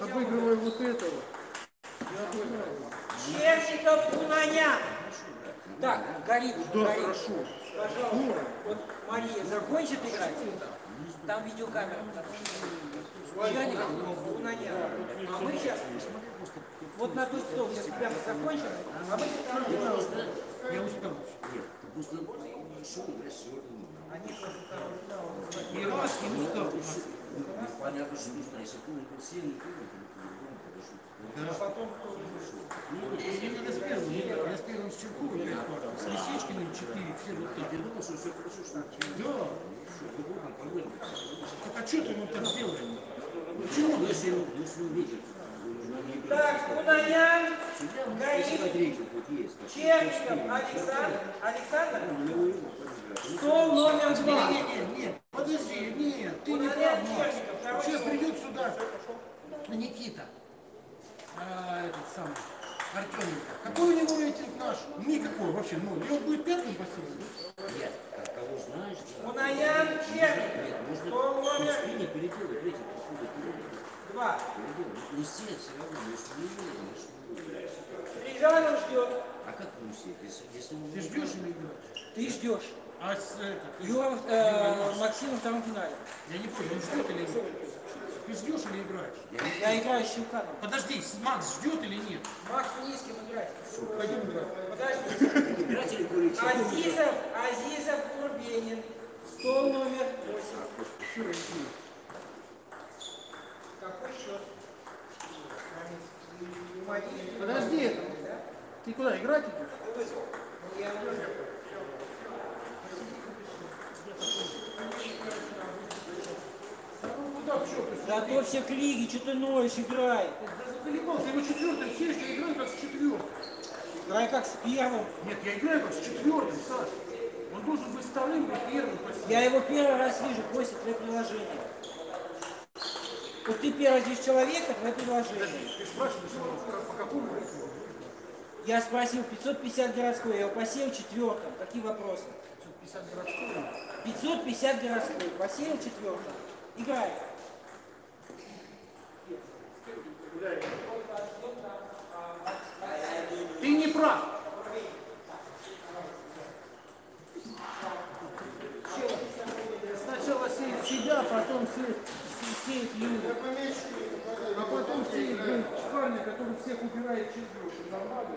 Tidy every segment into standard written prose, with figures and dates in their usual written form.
обыгрывая вот этого. Чешников Кунанян. Так, горит. Да, горит. хорошо. Пожалуйста. Вот Мария закончит играть. Там видеокамера. Чешников Кунанян. А мы сейчас вот на ту стол сейчас прямо закончим. А мы Я успел. Нет, просто шоу играть сегодня. Они И раз, и устал. Понятно, что нужно, если кто-нибудь сел, никто не подошел. Да. Потом не надо с первым, я с первым с Черковым 5 пар, с Лисичкиным 4, все вот так. Я думал, что все хорошо, что Да. Так а что ты ему так сделаем? почему? Ну, если он видит. Так, Кунанян, Горит, Чешников, Александр, стол номер 2. Нет, подожди, нет, ты не прав, Макс. Сейчас придет сюда Никита, этот самый, Артеменко. Какой у него рейтинг наш? Никакой вообще, ноль. И он будет пятым посылом? Нет, кого знаешь, да. Кунанян, Чешников, Нет, стол можно номер не переделать рейтинг, походу, 2. Не сеять все равно, если не видно, Стрижанов ждет. а как не сеять, если он... Ты ждешь или играешь? Ты ждешь. А с этот, Юра Максим во втором финале. я не понял, он ждет или играешь? Ты ждешь или играешь? Я играю с Щелканом. Подожди, Макс ждет или нет? Макс не с кем играть. Пойдем играть. Подожди. Играть или курить? Азизов Курбенин. Стол номер 8. Какой счет? Подожди, ты куда, играть идешь? Готовься к лиге, что ты ноешь, играй. Ты его четвертым сесть, я играю как с четвертым. Играй как с первым. Нет, я играю как с четвертым, Саша. Он должен быть вторым и первым. Я его первый раз вижу после твоего приложения. Вот ты первый здесь человека, твое приложение. Ты спрашиваешь, по какому рейтингу? Я спросил 550 городской, я его посеял четвертым. Какие вопросы? 550 городского. 550 городской, посеял четвертым. Играй. Ты не прав. Сначала сеет себя, потом сеет Юрия. А потом сеет парня, который всех убирает четвертым. Нормально?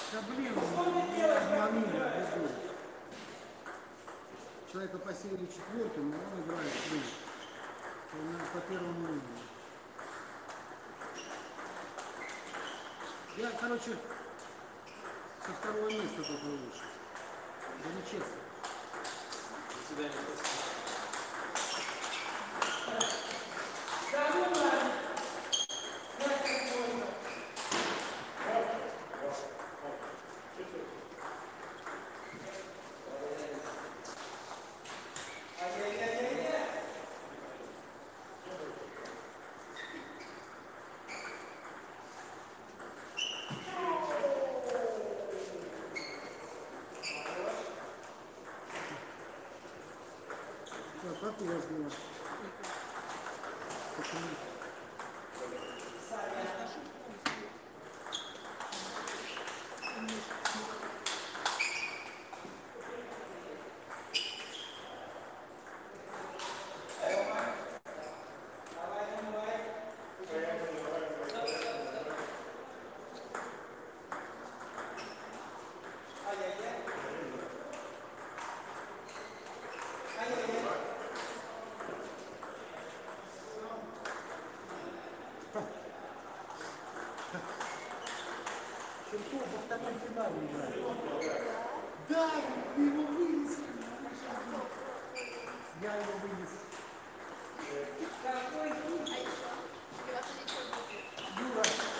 Да блин, меня обманули, блин. Человека посеяли четвертым, но он играет блин. Он по первому уровню. Я, короче, со второго места только лучше. Да нечестно. До свидания. Как у вас было? Почему? Черков во втором финале играет. Да, вы его вынесли. Я его вынес. Юра.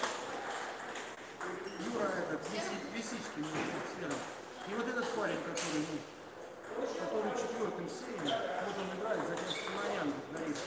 Юра этот, Лисичкин, и вот этот парень, который четвертым сеем, вот он играет, затем Симонян на риск.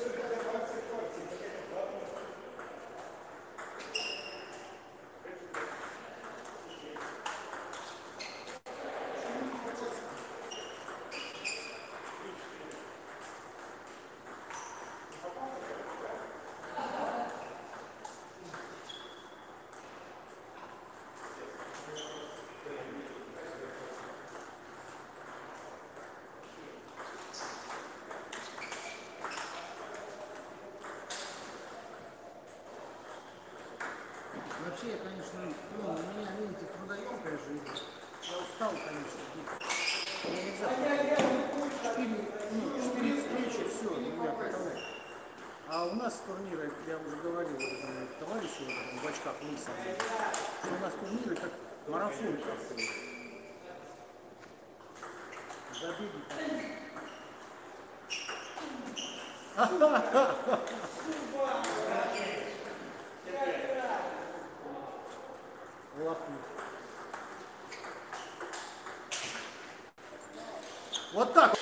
Вообще, я, конечно, у меня, видите, трудоемкая жизнь. Я устал, конечно. Я нельзя. 4 встречи, все, я готовы. А у нас турниры, я уже говорил товарищу в очках лысом, что у нас турниры как марафон проходит. Забеги такие. Вот так.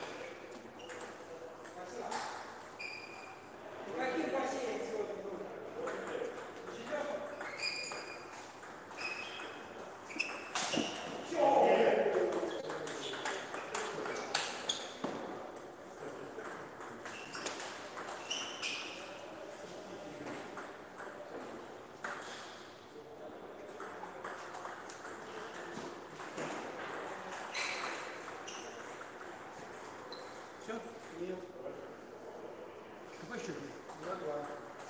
Все? Нет. Какой счет? 2-2.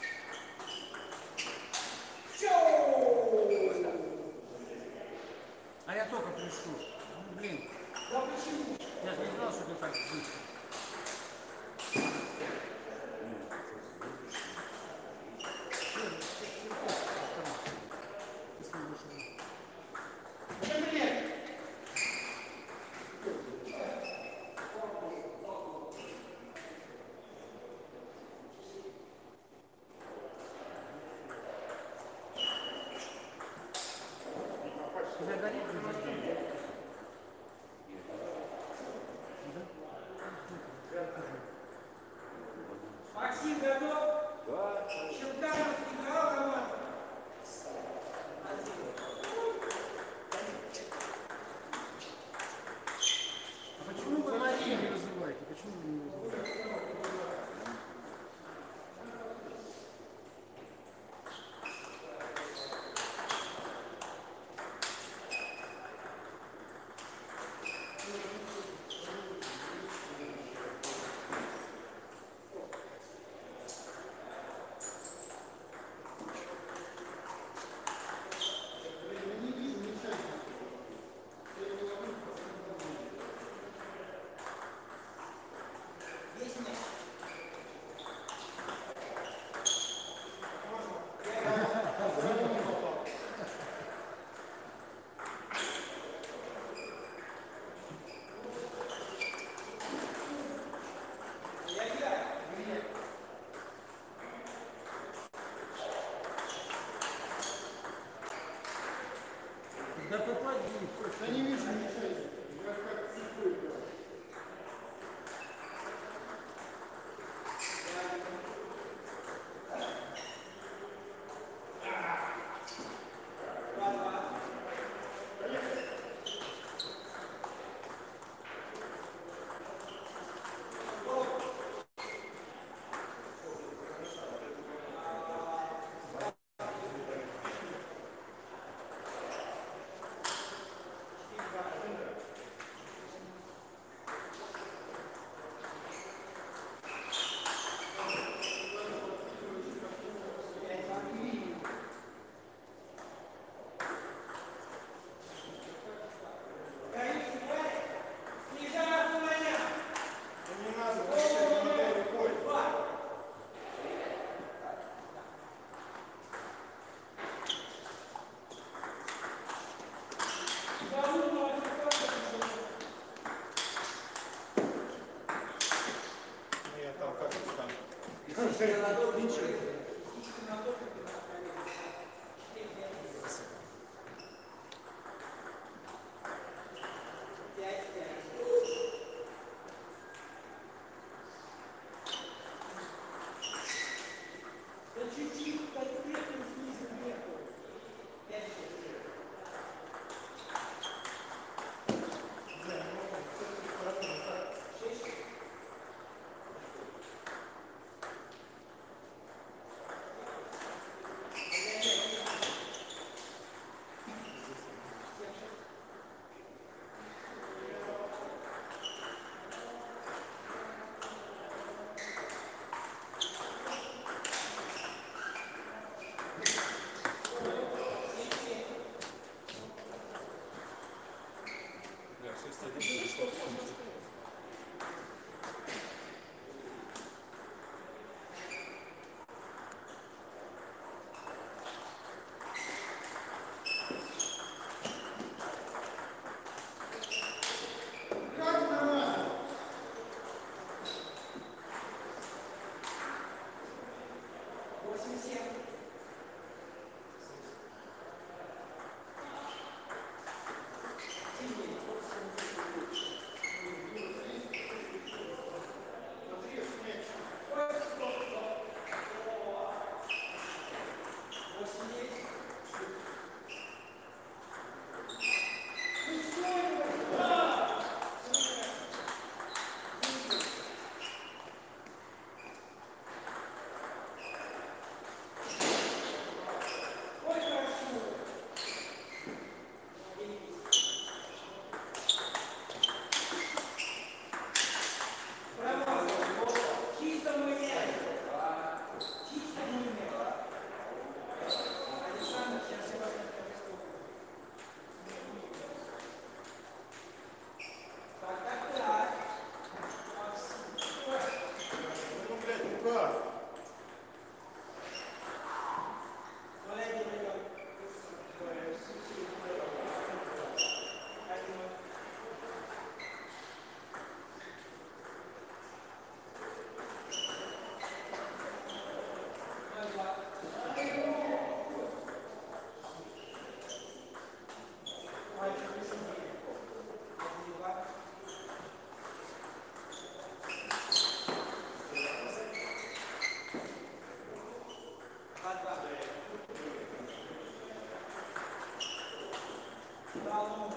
А я только пришел. Ну, блин. Да почему? Я же не знал, что ты так быстро. Тебя горит не заждем? Максим готов? Да. Щелканов играл команду? А почему вы Марию не вызываете? Почему вы не вызываете? Да попади, я не вижу ничего. Bravo.